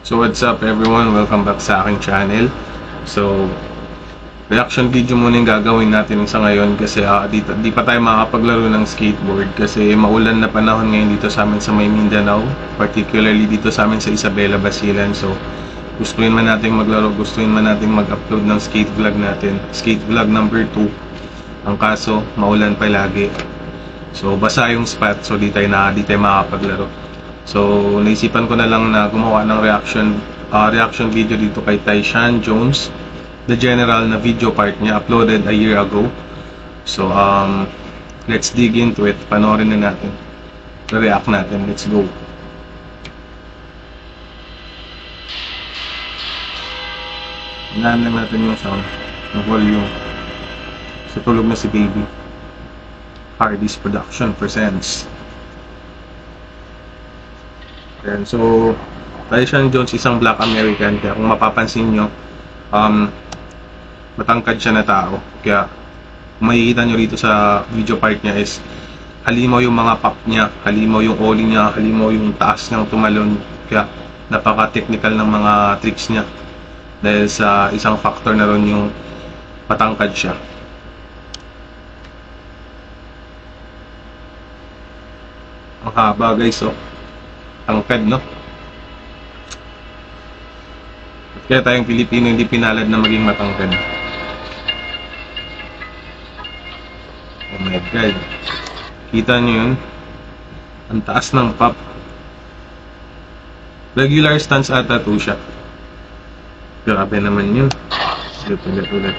So what's up everyone, welcome back sa aking channel. So reaction video muna yung gagawin natin sa ngayon kasi di pa tayo makakapaglaro ng skateboard kasi maulan na panahon ngayon dito sa amin sa May Mindanao, particularly dito sa amin sa Isabela, Basilan. So gustuin man natin maglaro, gustuin man natin mag-upload ng skate vlog natin, skate vlog number 2. Ang kaso maulan pa lagi, so basa yung spot, so di tayo makakapaglaro. So naisipan ko na lang na gumawa ng reaction video dito kay Tyshawn Jones, the general, na video part niya uploaded a year ago. So let's dig into it. Panoorin na natin, react natin. Let's go. Inahan lang natin yung sound, yung volume. So tulog na si baby. Hardy's Production presents. Ayan, so Tyshawn Jones, isang Black American, kaya kung mapapansin nyo, matangkad siya na tao, kaya kung makikita nyo rito sa video part niya is halimaw yung mga pop niya, halimaw yung ollie niya, halimaw yung taas niyang tumalon, kaya napaka-technical ng mga tricks niya dahil sa isang factor na ron yung matangkad siya. Ang haba guys, oh. Tangkad, no? Kaya tayong Pilipino hindi pinalad na maging matangkad. Oh my God. Kita nyo yun? Ang taas ng pop. Regular stance ata to siya. Grabe naman yun. Ulit.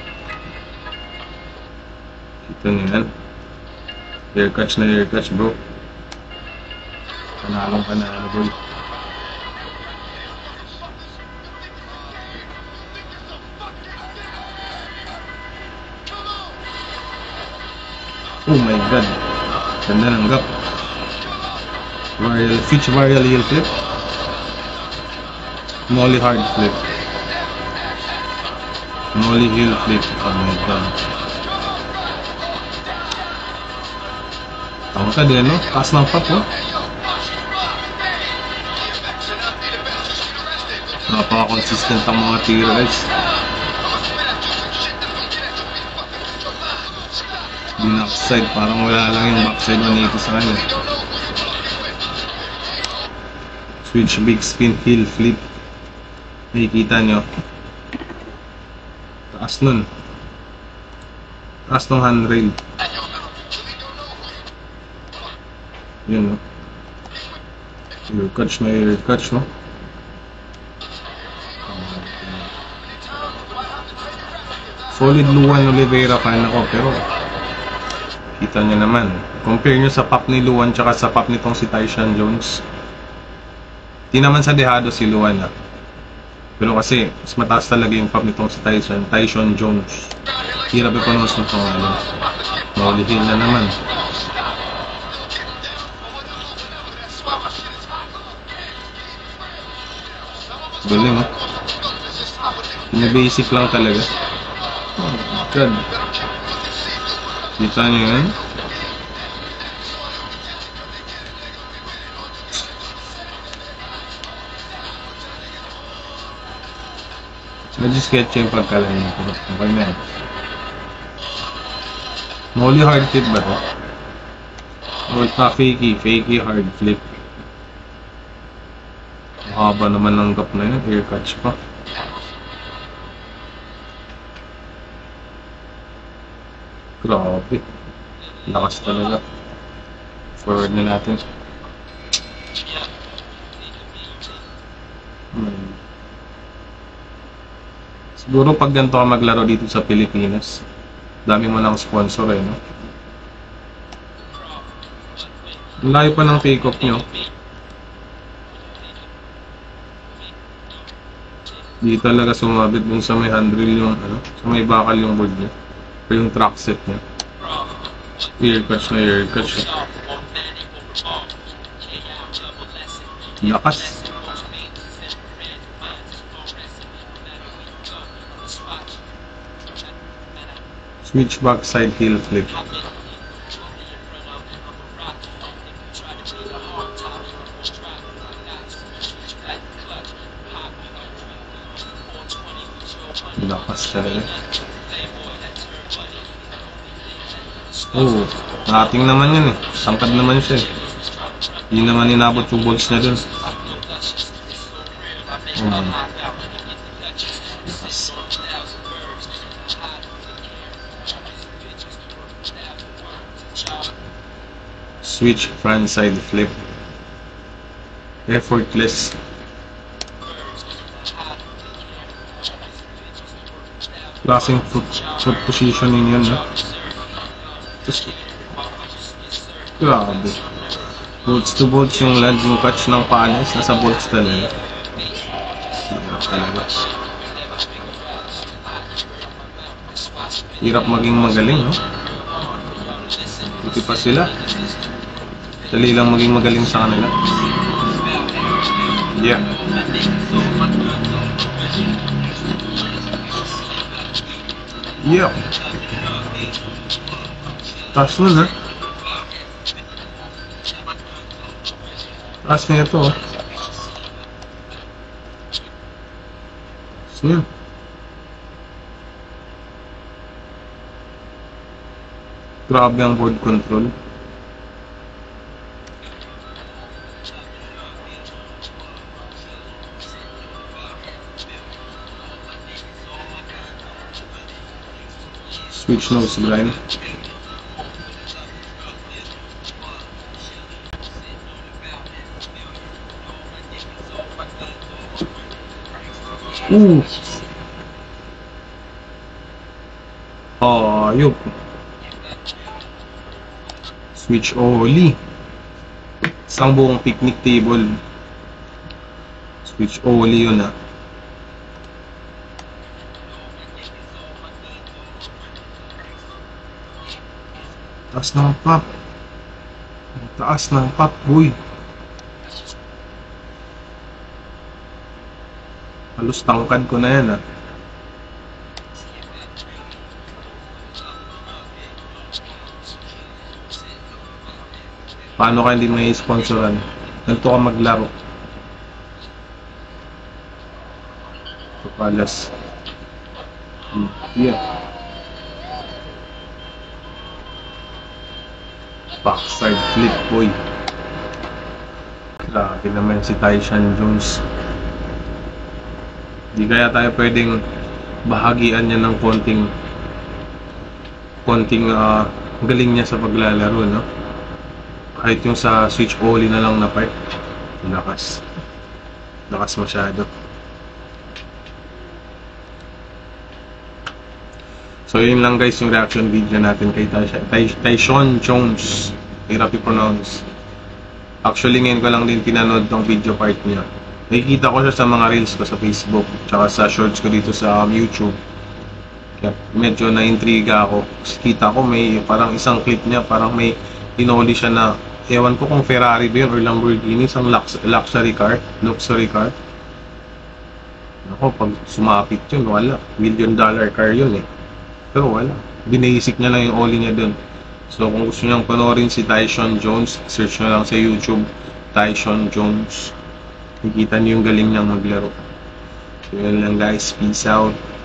Kita nyo yan? Air catch na air catch, bro. Panalong panalo, boy. Oh my God. Ganda ng gap. Viral heel flip. Nollie hard flip. Nollie heel flip. Oh my God. Tangka din, no? Taas ng pop, no? Napaka-consistent ang mga tira, guys. Di na backside, parang wala lang yung backside 180 sa kanya. Switch big spin heel flip. Nakikita nyo, taas nun, taas ng handrail. Yun, no? Air catch na air catch, no? Solid Luan Oliveira fan ako, pero kita nyo naman, compare nyo sa pop ni Luan tsaka sa pop nitong si Tyshawn Jones, di naman sa dehado si Luan, ha? Pero kasi mas mataas talaga yung pop nitong si Tyshawn Jones. Hirap i-pronounce nitong ano, Nollie na naman. Galing, oh. Pina-basic lang talaga. Oh my God. Kita nyo yan? Medyo sketchy yung pagkalan niya. Okay na yan. Nollie hard flip ba ito? O fakey hard flip. Haba naman ng gap na yun. Air catch pa. Grabe. Lakas talaga. Forward na natin. Siguro pag ganito ka maglaro dito sa Pilipinas, dami mo ng sponsor, eh, no? Ang layo pa ng take off nyo. Di talaga sumabit dun sa may handrail yung ano, sa may bakal yung board niya. O yung track set niya. Air catch na air catch. Lakas. Switch backside heel flip. Lakas talaga. Oo, ating naman yun eh. Tangkad naman siya eh. Hindi naman inabot yung balls niya dun. Lakas. Switch front side flip. Effortless. Klaseng foot positioning yun, no? Just, grabe. Bolts to bolts yung landing catch ng panes. Nasa bolts talaga. Hirap talaga. Hirap maging magaling, no? Buti pa sila. Dali lang maging magaling sa kanila. Yeah. Yeah. Taas nun, ha? Taas na ito, ha? Taas na. Grabe ang board control. Switch nose grind. Ayop. Switch Oli. Isang buong picnic table. Switch Oli yun, ah. Taas ng pop. Taas ng pop, boy. Halos tangkad ko na yan, ah. Paano ka hindi may sponsoran? Ganito ka maglaro. Papalas. Yeah. Backside flip, boy. Grabe naman si Tyshawn Jones. Di kaya tayo pwedeng bahagian niya ng konting galing niya sa paglalaro, no? Kahit yung sa switch Oli na lang na part. Lakas. Lakas masyado. So yun lang guys yung reaction video natin kay Tyshawn Jones. Hirap i-pronounce. Actually ngayon ko lang din pinanood tong video part niya. Nakikita ko siya sa mga reels ko sa Facebook tsaka sa shorts ko dito sa YouTube. Kaya medyo na-intriga ako. Kita ko may parang isang clip niya, parang may inoli siya na ewan ko kung Ferrari ba yun or Lamborghini, isang luxury car. Ako, pag sumapit yun, wala. $1 million car yun eh. Pero wala. Binaisik niya lang yung oli niya dun. So kung gusto niyang panoorin si Tyshawn Jones, search nyo lang sa YouTube, Tyshawn Jones. Nakikita niyo yung galing niyang maglaro. So yun lang guys, peace out.